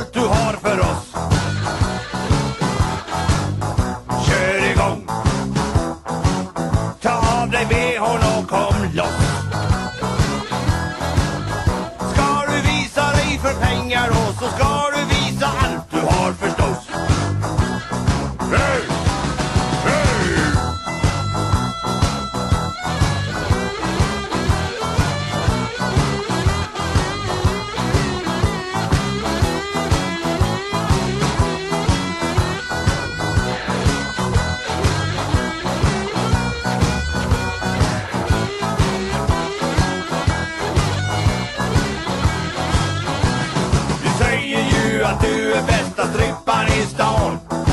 allt du har för oss. Kör igång. Ta av dig bhn och kom loss. Ska du visa dig för pengar och så ska du visa allt du har förstås. Hey! Hey! Du säger ju att du är bästa strippan i stan.